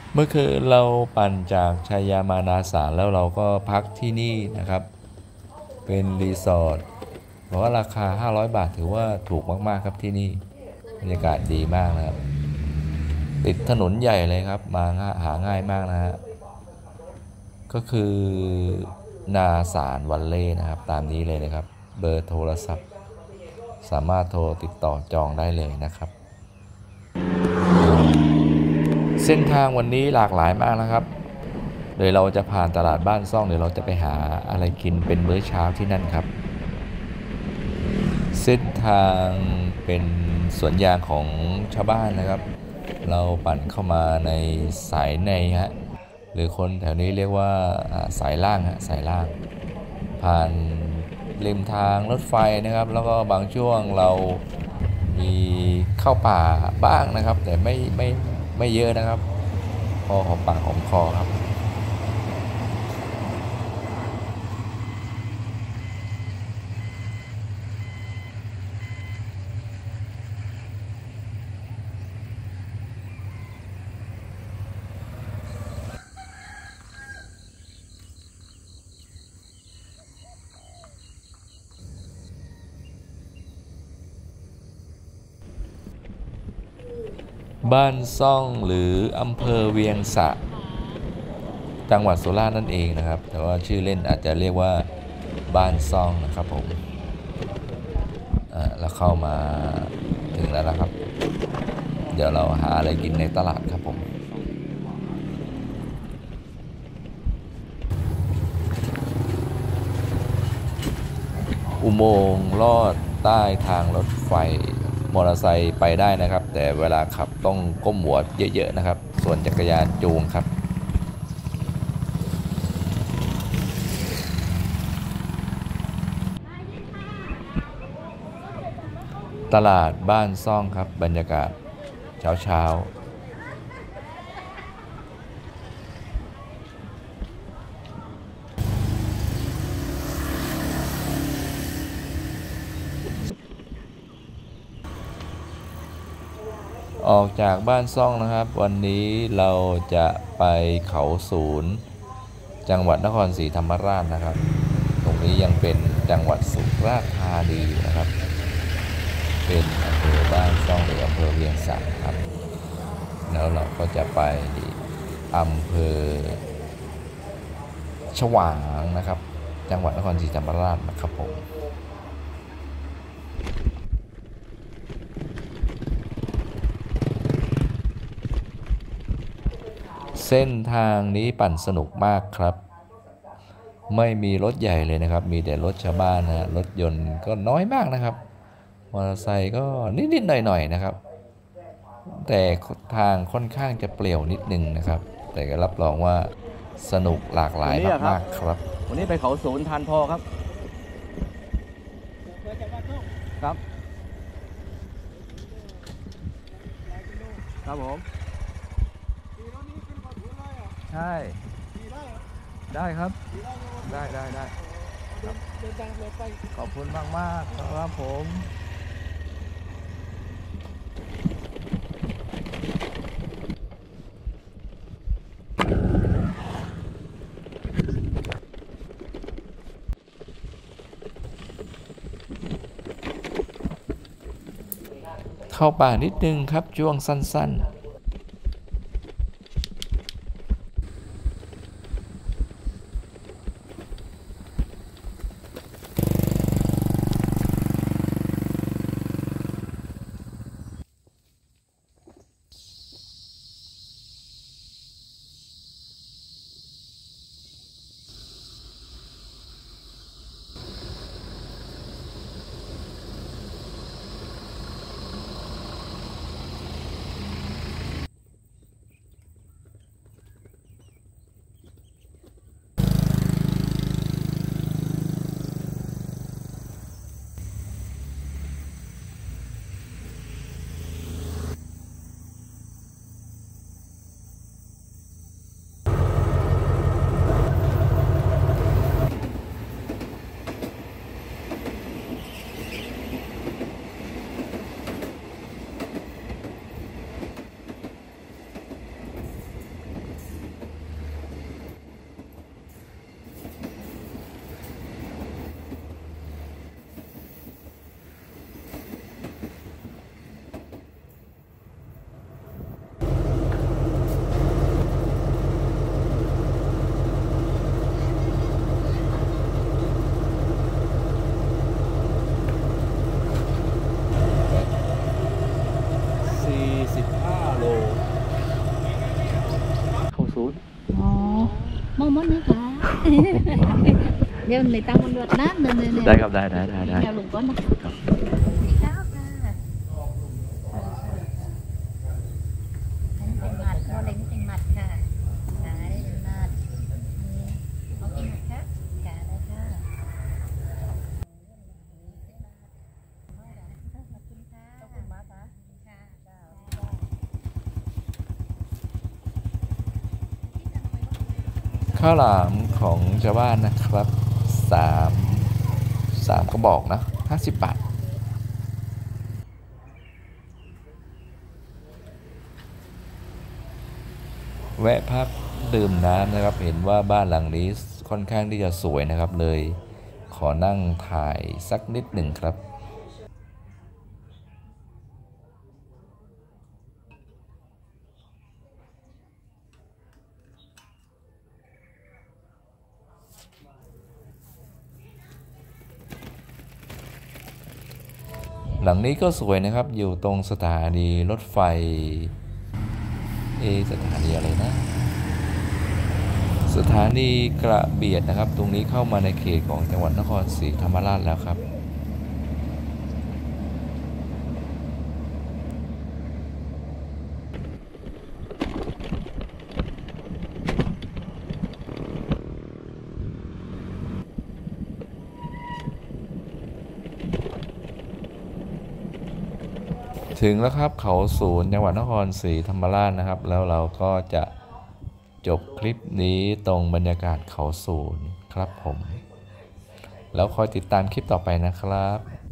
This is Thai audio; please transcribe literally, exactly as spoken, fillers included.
เมื่อคืนเราปั่นจากชัยยามานาสารแล้วเราก็พักที่นี่นะครับเป็นรีสอร์ทเพราะว่าราคาห้าร้อยบาทถือว่าถูกมากๆครับที่นี่บรรยากาศดีมากนะครับติดถนนใหญ่เลยครับมาหาง่ายมากนะฮะก็คือนาสารวันเล่นะครับตามนี้เลยนะครับเบอร์โทรศัพท์สามารถโทรติดต่อจองได้เลยนะครับเส้นทางวันนี้หลากหลายมากนะครับโดยเราจะผ่านตลาดบ้านซ่องเดี๋ยวเราจะไปหาอะไรกินเป็นมื้อเช้าที่นั่นครับเส้นทางเป็นสวนยางของชาวบ้านนะครับเราปั่นเข้ามาในสายในฮะหรือคนแถวนี้เรียกว่าสายล่างฮะสายล่างผ่านริมทางรถไฟนะครับแล้วก็บางช่วงเรามีเข้าป่าบ้างนะครับแต่ไม่ไม่ไม่เยอะนะครับพอหอมปากหอมคอครับบ้านซ่องหรืออำเภอเวียงสะจังหวัดสุราษฎร์นั่นเองนะครับแต่ว่าชื่อเล่นอาจจะเรียกว่าบ้านซ่องนะครับผมแล้วเข้ามาถึงแล้วนะครับเดี๋ยวเราหาอะไรกินในตลาดครับผมอุโมงค์ลอดใต้ทางรถไฟมอเตอร์ไซค์ไปได้นะครับแต่เวลาขับต้องก้มหัวเยอะๆนะครับส่วนจักรยานจูงครับตลาดบ้านซ่องครับบรรยากาศเช้าเช้าออกจากบ้านซ่องนะครับวันนี้เราจะไปเขาศูนย์จังหวัดนครศรีธรรมราชนะครับตรงนี้ยังเป็นจังหวัดสุราษฎร์ธานีนะครับเป็นอำเภอบ้านซ่องหรืออำเภอเวียงสะครับแล้วเราก็จะไปอำเภอฉวางนะครับจังหวัดนครศรีธรรมราชนะครับผมเส้นทางนี้ปั่นสนุกมากครับไม่มีรถใหญ่เลยนะครับมีแต่รถชาวบ้านนะรถยนต์ก็น้อยมากนะครับมอเตอร์ไซค์ก็นิดๆหน่อยๆนะครับแต่ทางค่อนข้างจะเปลี่ยวนิดนึงนะครับแต่ก็รับรองว่าสนุกหลากหลายมากๆครับวันนี้ไปเขาศูนย์ทานพอครับครับครับผมใช่ได้ครับได้ได้ได้ขอบคุณมากมากครับผมเข้าป่านิดนึงครับช่วงสั้นๆอ๋อมองมดนี่ค่ะ เดี๋ยวในตังมันเดือดนะเดินเดินได้ครับได้ได้ได้ได้เดี๋ยวลงก่อนนะเจ้าค่ะอันนี้เป็นหมัดโมเล็งเป็นหมัดค่ะขายเป็นหมัดเอากินหมัดค่ะจ่าเลยค่ะขอบคุณค่ะขอบคุณมากค่ะค่ะเจ้าข้าวหลามของชาวบ้านนะครับสามสามกระบอกนะห้าสิบบาท แวะพักดื่มน้ำนะครับ เห็นว่าบ้านหลังนี้ค่อนข้างที่จะสวยนะครับเลย ขอนั่งถ่ายสักนิดหนึ่งครับ หลังนี้ก็สวยนะครับ อยู่ตรงสถานีรถไฟ เอะสถานีอะไรนะ สถานีกระเบียดนะครับ ตรงนี้เข้ามาในเขตของจังหวัดนครศรีธรรมราชแล้วครับ ถึงแล้วครับเขาศูนย์จังหวัดนครศรีธรรมราชนะครับ แล้วเราก็จะจบคลิปนี้ตรงบรรยากาศเขาศูนย์ครับผม แล้วคอยติดตามคลิปต่อไปนะครับ